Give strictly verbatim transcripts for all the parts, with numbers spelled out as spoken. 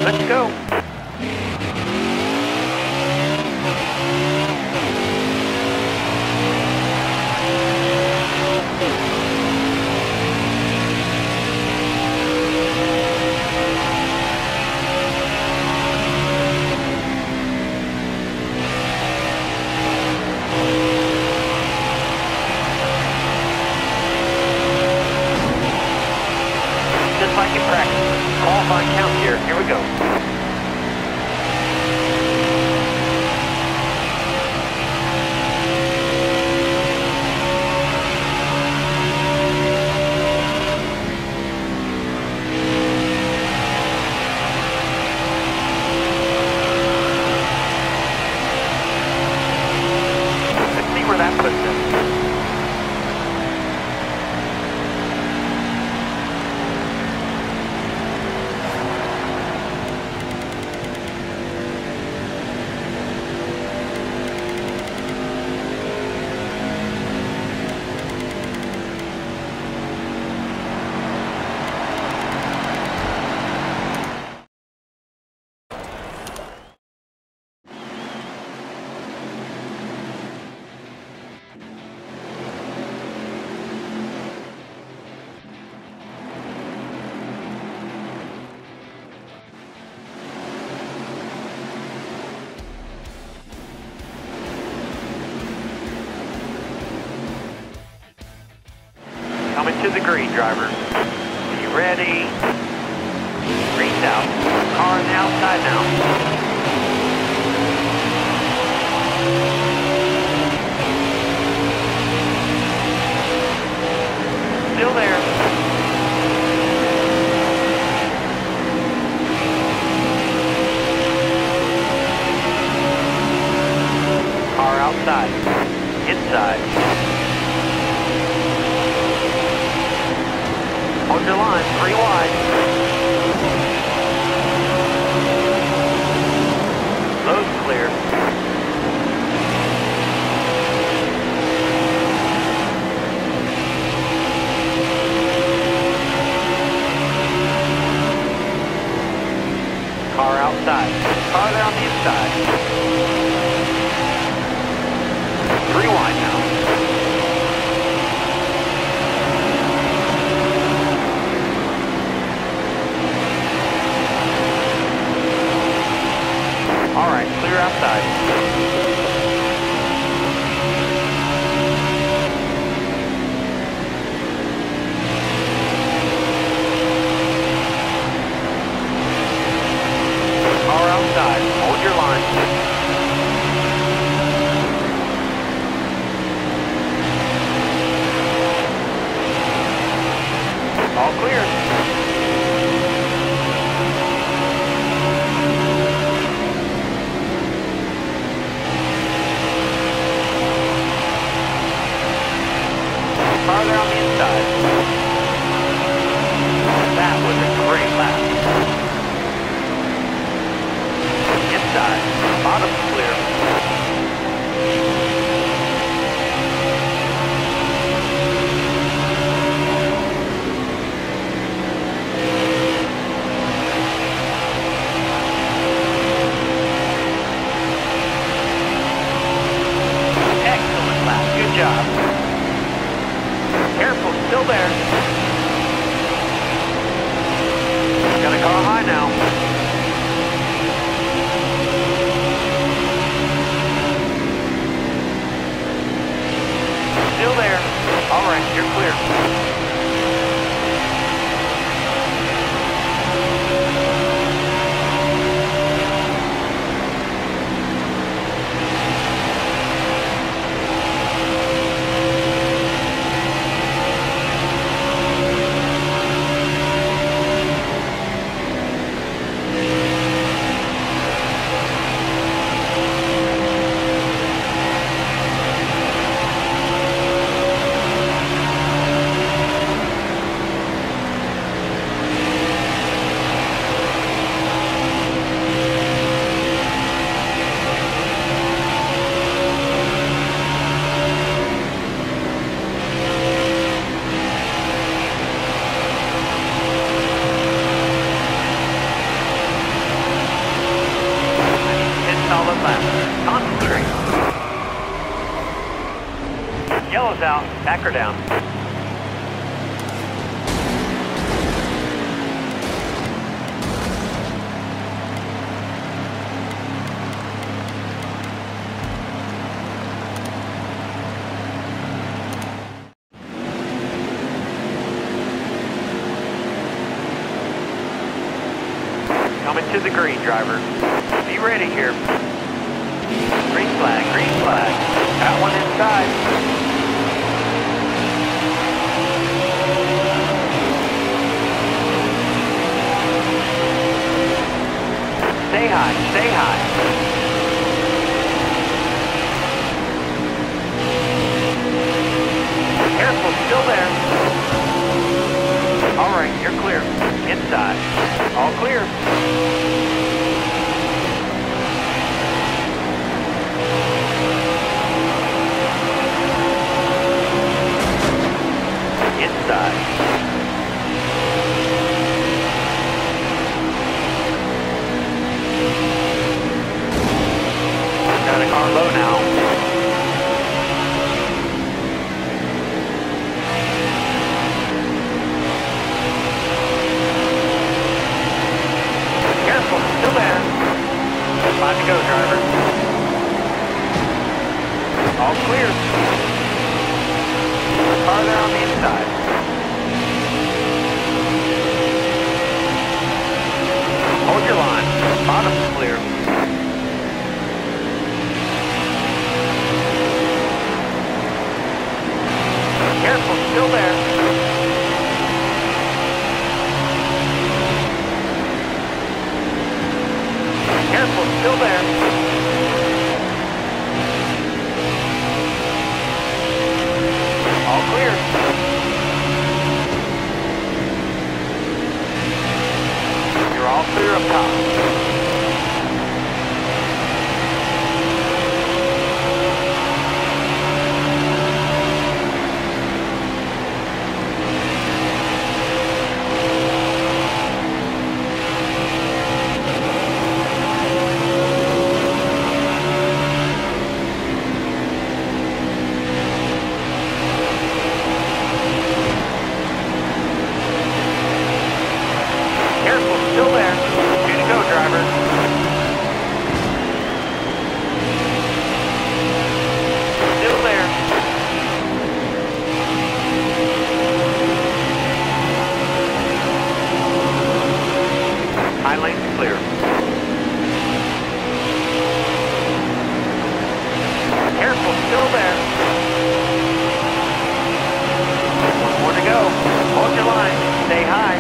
Let's go. Just like in practice. Qualifying count here. Here we go. Let's see where that puts us. Coming to the green, drivers. Are you ready? Green's out. Car on the outside now. Still there. Car outside. Inside. Hold your line, three wide. Load's clear. Car outside. Car there on the inside. Three wide now. All right, clear outside. Car outside. Hold your line. All clear. Yellow's out. Back her down. Coming to the green, driver. Be ready here. Green flag, green flag. Got one inside. Stay high, stay high. Careful, still there. All right, you're clear. Inside. All clear. Inside. Got a car low now. Careful, still there. Five to go, driver. All clear. Car there on the inside. Hold your line. Bottom's clear. Careful, still there. Careful, still there. All clear. You're all clear up top. Careful, still there. Two to go, driver. Still there. High lane's clear. Careful, still there. One more to go. Hold your line. Stay high.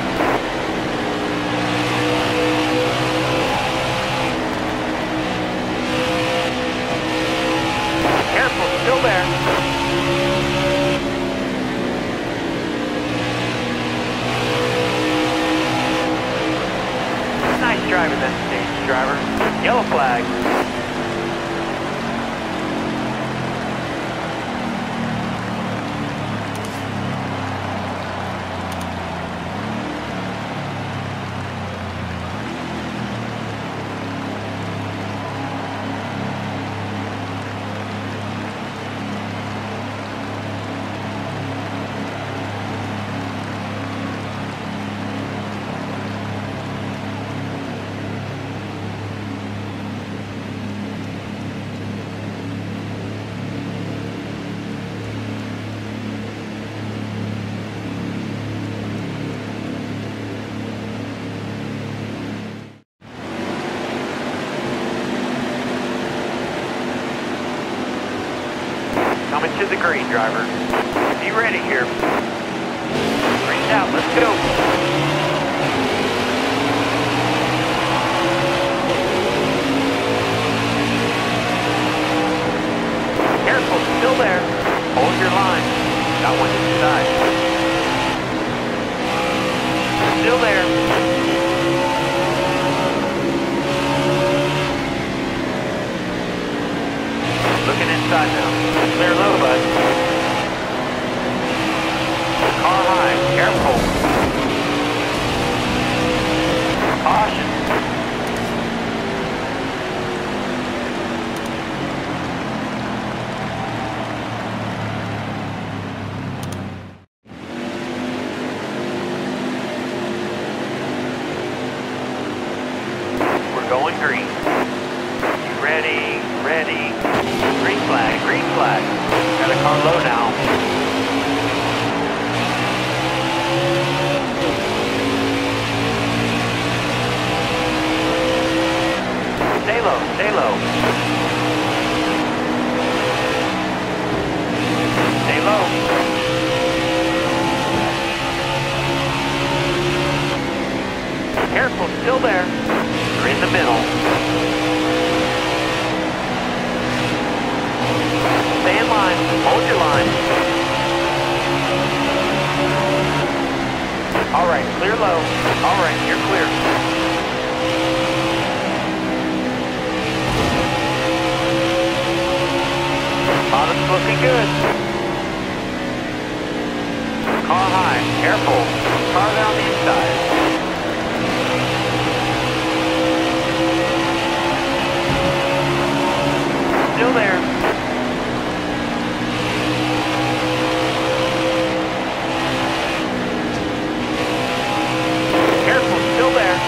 Careful, still there. Nice driving that stage, driver. Yellow flag. Coming to the green, driver. Be ready here. Green's out, let's go. Careful, still there. Hold your line. Got one inside. Still there. Looking inside now. Clear low, bud. Car high. Careful. ready. Green flag, green flag. Got a car low now. Stay low, stay low. Stay low. Careful, still there. You're in the middle. Stay in line, hold your line. All right, clear low. All right, you're clear. Bottom's looking good. Car high, careful. Car down the inside. Still there. Careful, still there.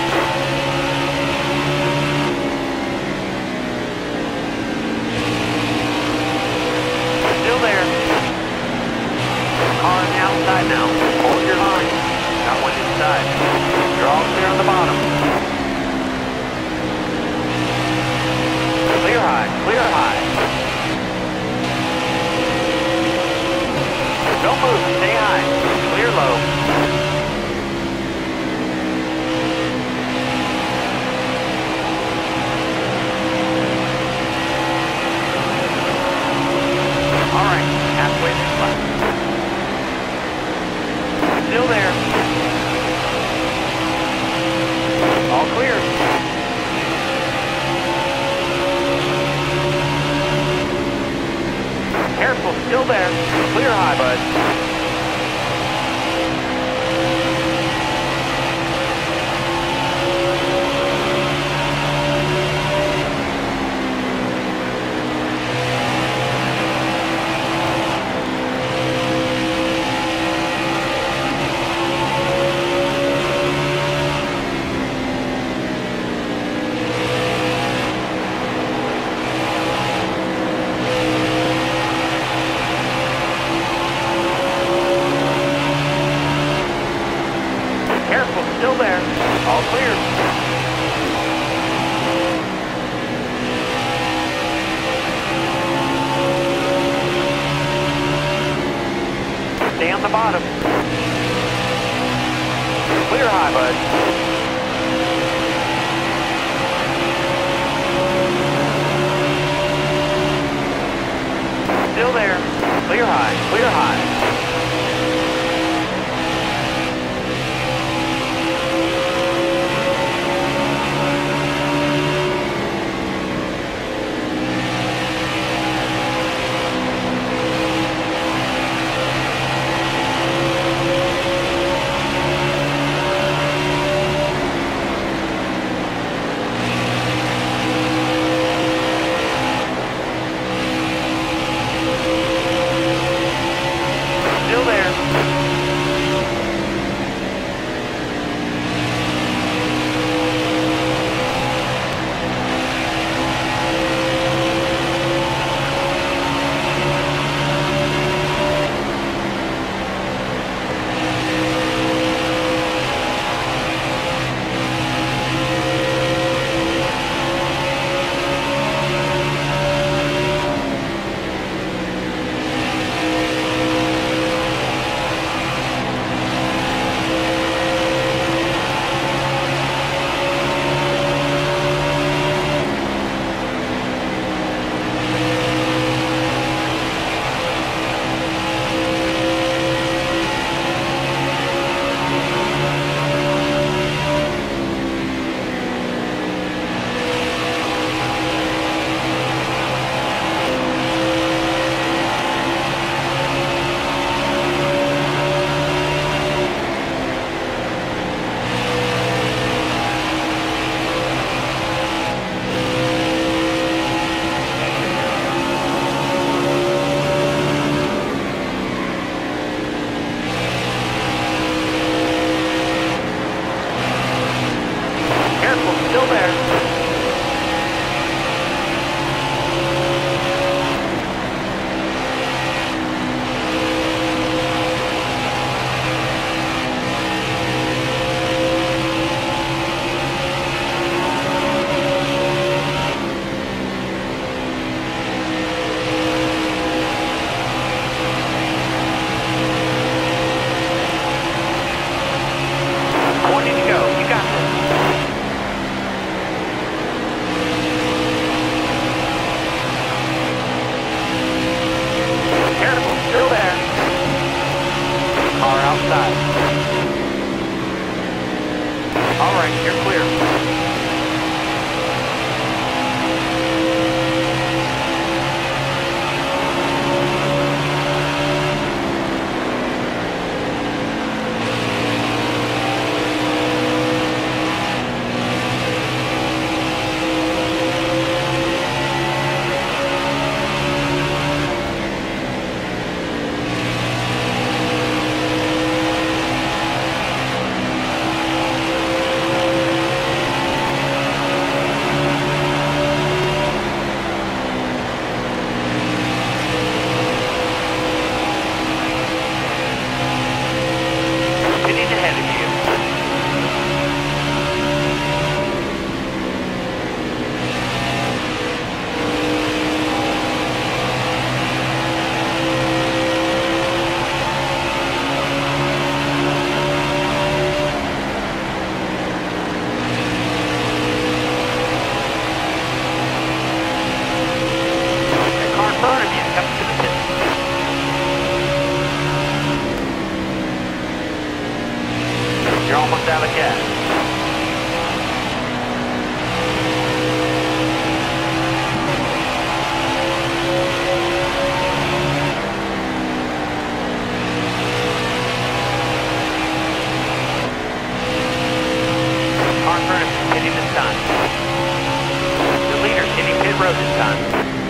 in front of you is hitting the sun. The leader's hitting pit road this time.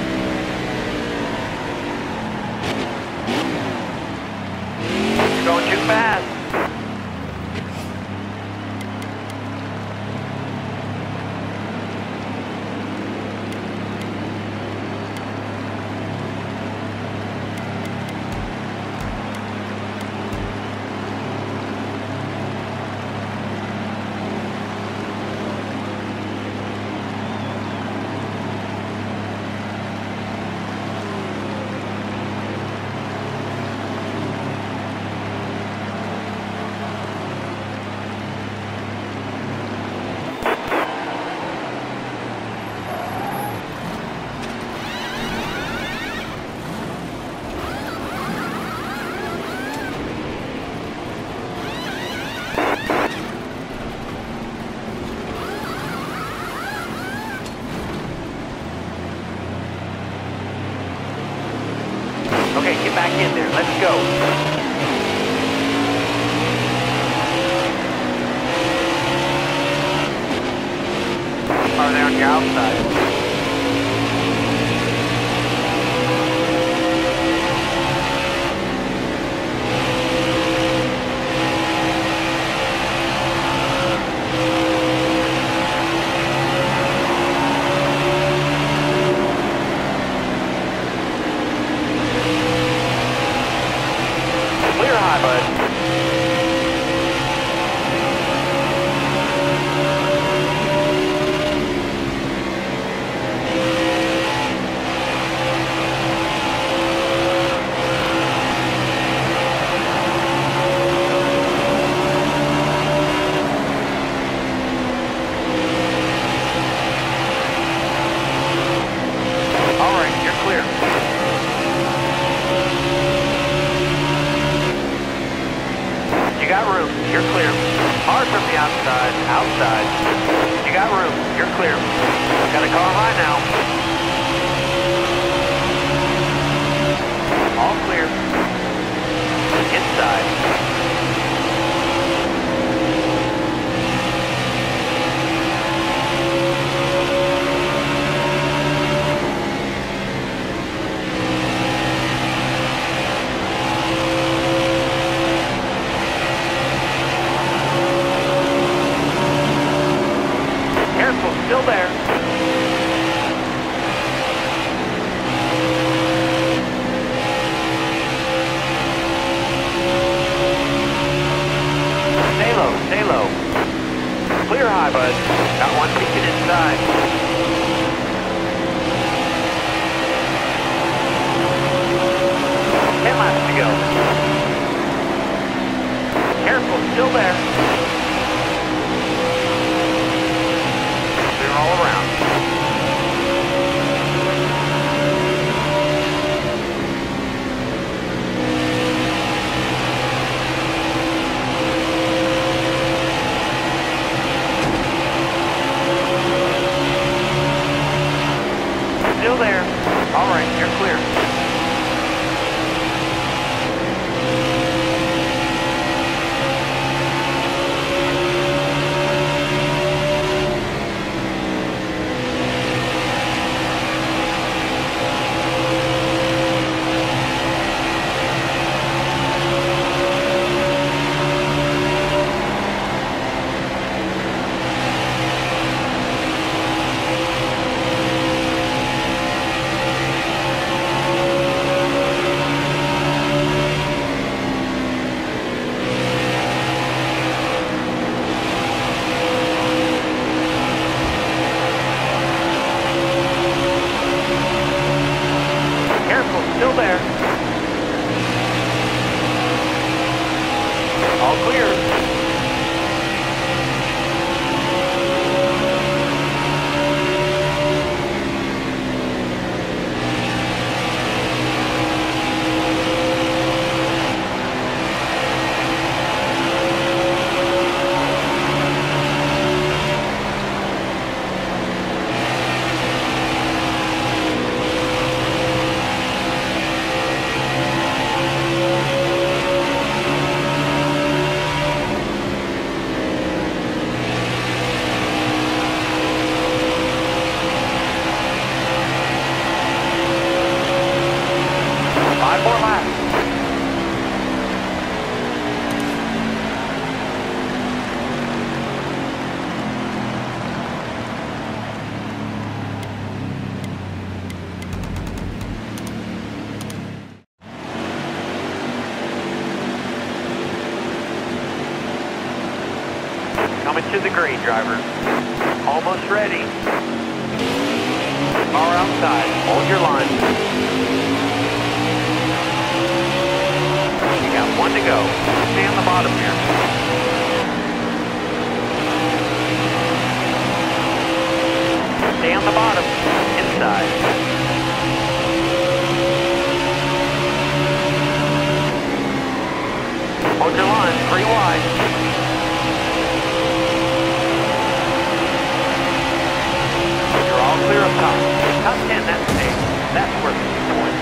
You're going too fast. Okay, get back in there. Let's go. Are they on your outside? Clear high, bud. All right, you're clear. You got room, you're clear. Hard from the outside, outside. You got room, you're clear. Got a car right now. All clear. Inside. Careful, still there. Stay low, stay low. Clear high, bud. Got one peeking inside. Ten laps to go. Careful, still there. Clear all around. Still there. All right, you're clear. to the green, driver. Almost ready. Car outside. Hold your line. You got one to go. Stay on the bottom here. Stay on the bottom. Inside. Hold your line. Three wide. You're all clear up top. Top ten, that's safe. That's worth two points.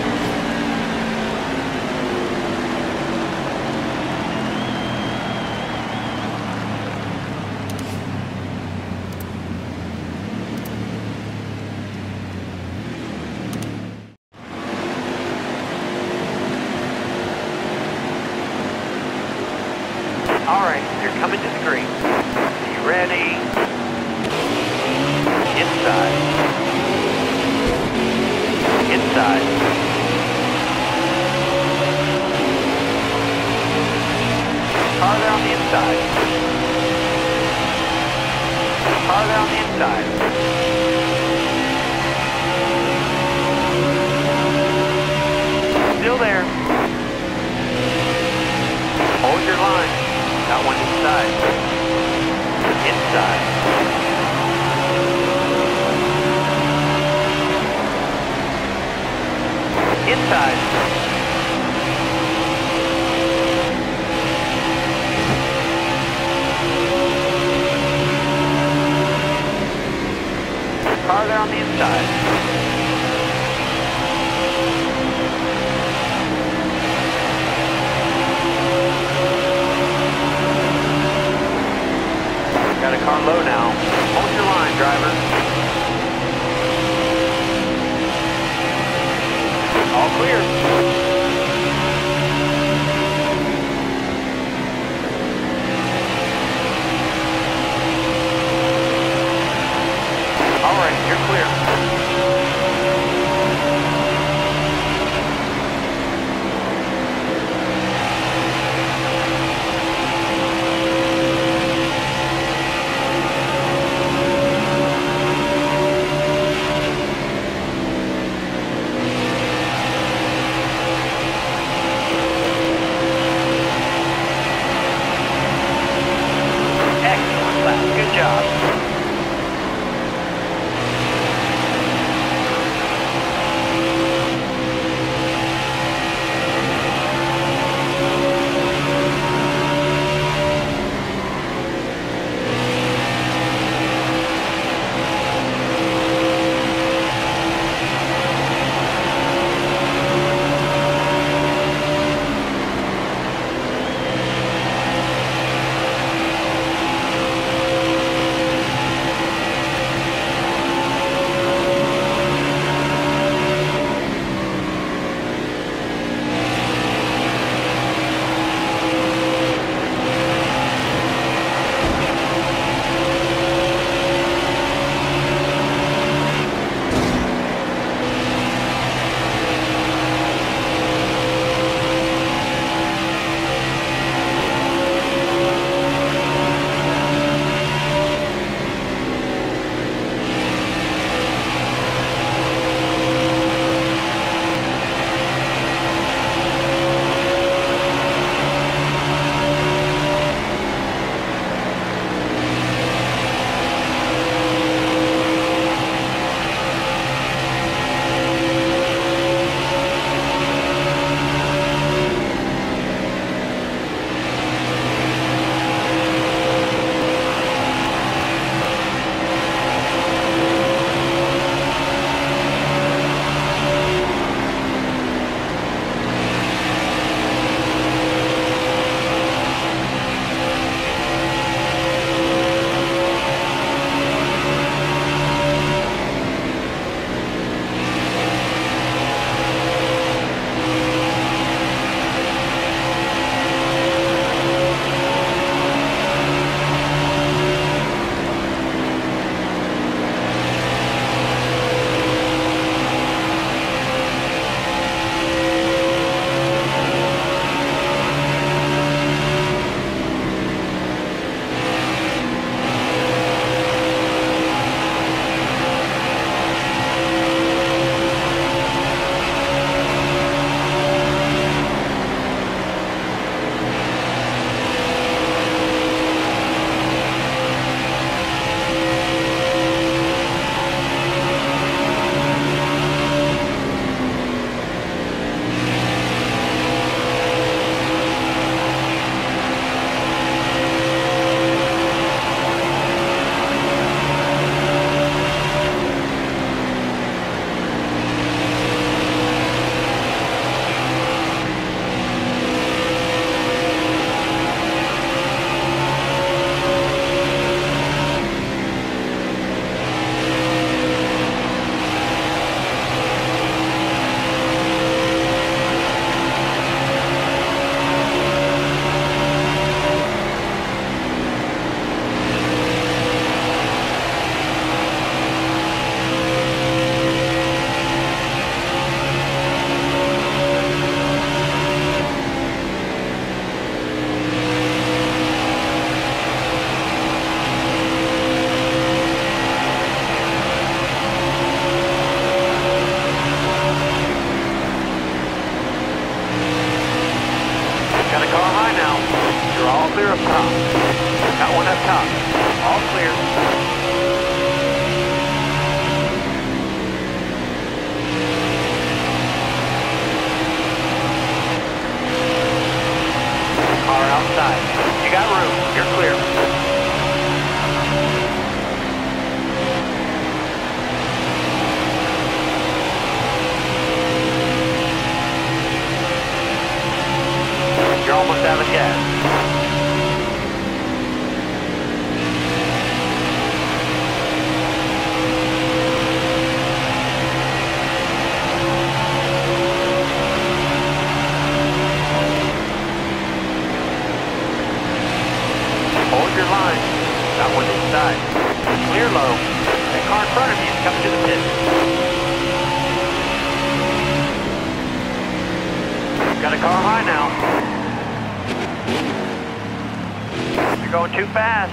All right, you're coming to the green. You ready? Inside. Inside. Farther on the inside. Farther on the inside. Still there. Hold your line. Got one inside. Inside. Inside. Farther on the inside. Got a car low now. Hold your line, driver. All clear. All right, you're clear. Excellent lap. Good job. inside. Clear low. That car in front of you is coming to the pit. Got a car high now. You're going too fast.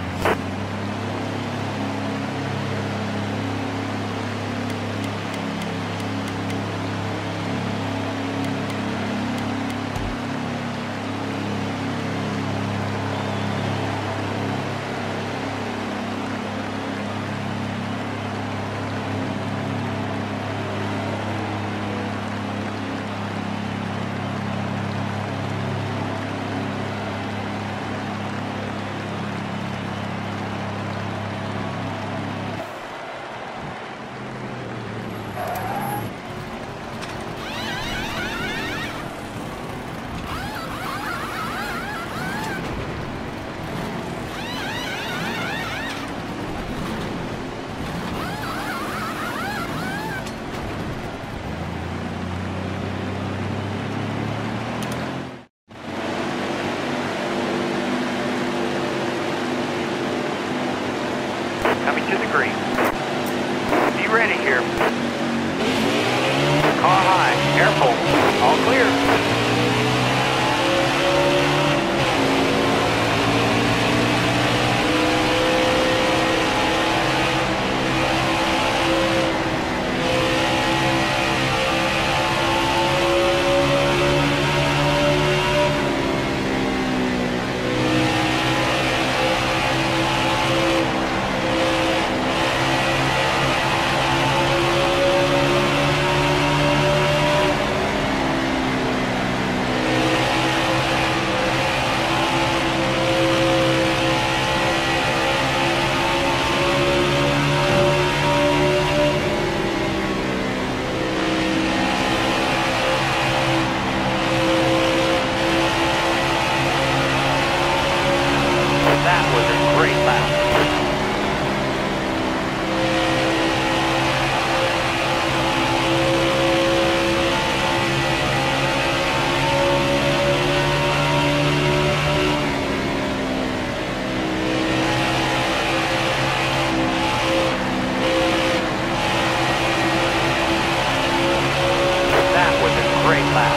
Coming to the green. Be ready here. Car high. Careful. All clear. That was a great lap. That was a great lap.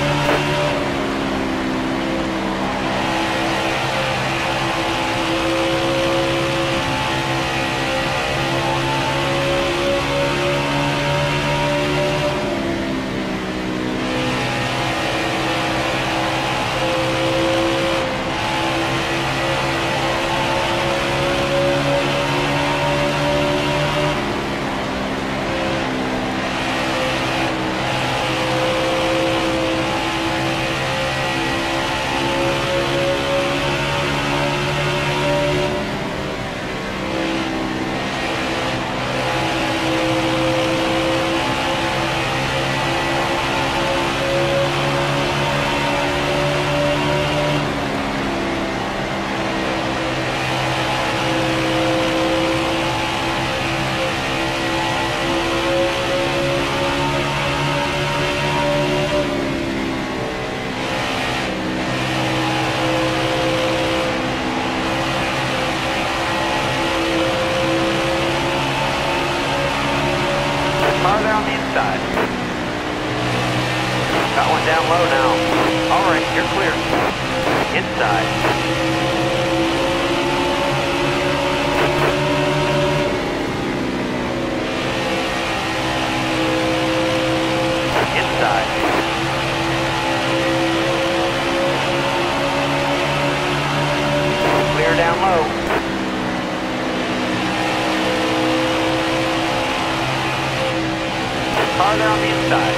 Car there on the inside. Got one down low now. All right, you're clear. Inside. Inside. Clear down low. Farther on the inside.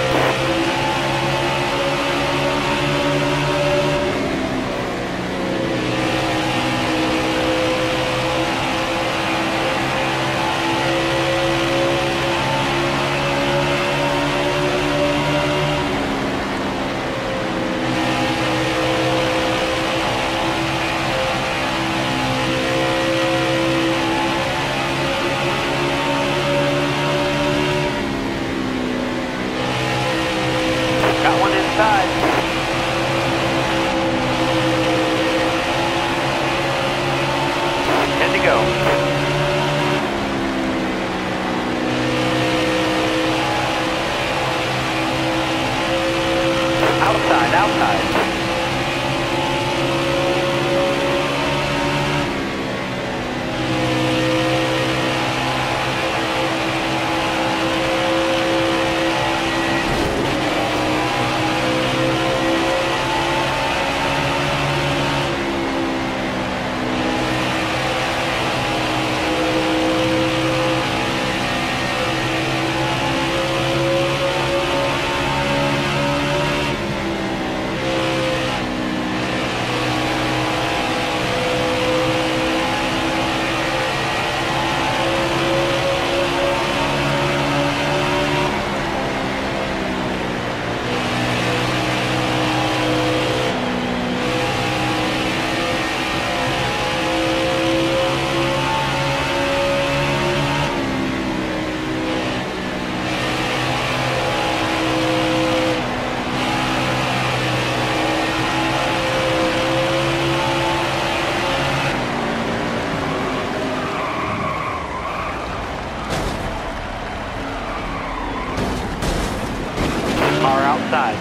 outside.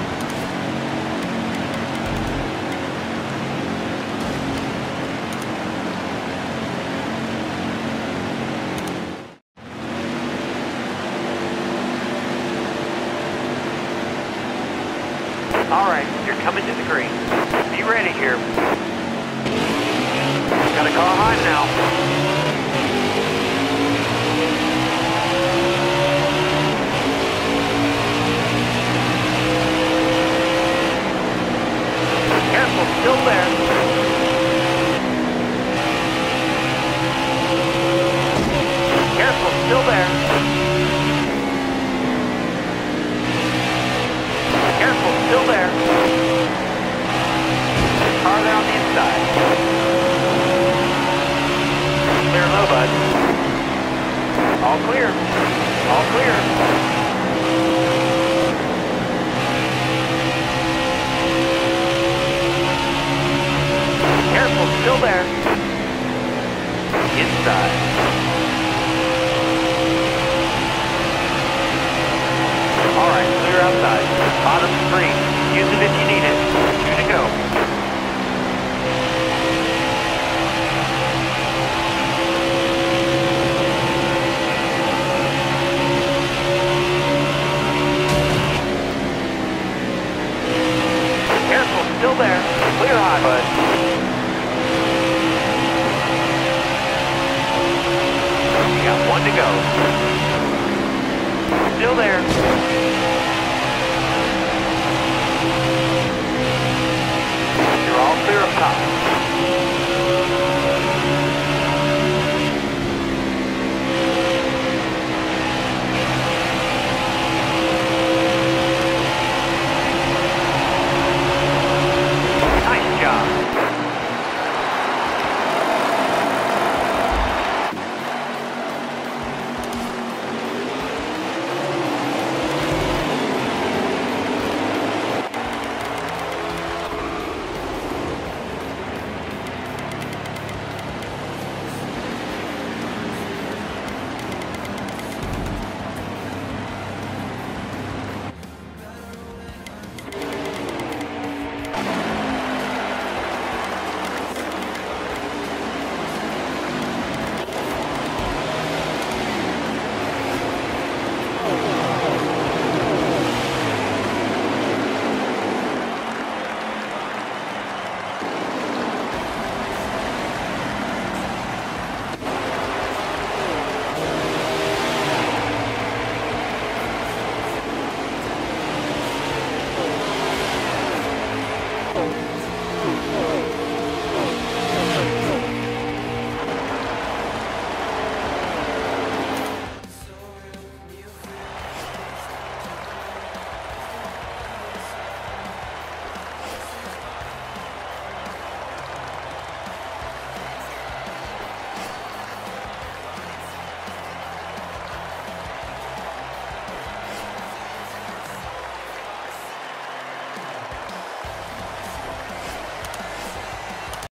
All right, you're coming to the green. Be ready here. Got a car high now. Careful, still there. Careful, still there. Careful, still there. Car there on the inside. Clear low, bud. All clear. All clear. Careful, still there. Inside. All right, clear outside. Bottom's free. Use it if you need it. Two to go. Careful, still there. Clear high, bud. You got one to go. Still there.